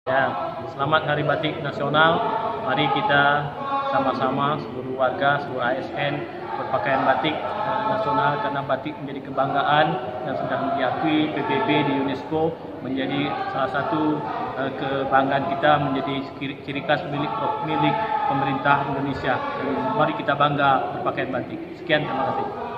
Ya, selamat Hari Batik Nasional. Mari kita sama-sama seluruh warga, seluruh ASN berpakaian batik nasional, karena batik menjadi kebanggaan dan sudah diakui PBB di UNESCO menjadi salah satu kebanggaan kita, menjadi ciri khas milik pemerintah Indonesia. Mari kita bangga berpakaian batik. Sekian, terima kasih.